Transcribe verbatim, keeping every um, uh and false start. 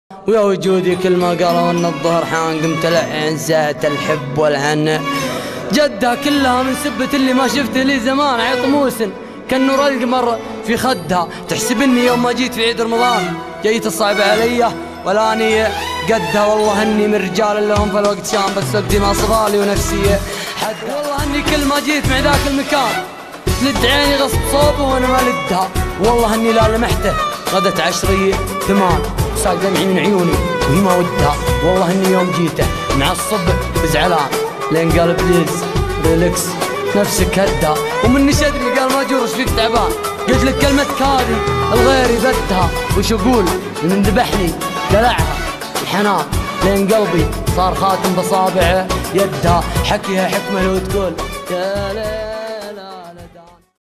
ويا وجودي كل ما قالوا ان الظهر حان قمت العين ساعة الحب والهنا. جدها كلها من سبة اللي ما شفته لي زمان عطموس كان نور القمر في خدها. تحسب اني يوم ما جيت في عيد رمضان جيت الصعب علي ولاني قدها. والله اني من رجال لهم في الوقت شام بس وقتي ما صغالي ونفسي حد. والله اني كل ما جيت مع ذاك المكان تلد عيني غصب صوبه وانا ما لدها. والله اني لا لمحته غدت عشرية ثمان ساق دمعي من عيوني وهي ما ودها. والله اني يوم جيته معصب وزعلان لين قال بليز ريلكس نفسك هدها. ومني شدني قال ما جورش فيك تعبان قلت لك كلمة كاري الغيري بدها. وش اقول من ذبحني دلعها الحنان لين قلبي صار خاتم بصابعه يدها. حكيها حكمه لو تقول يا ليل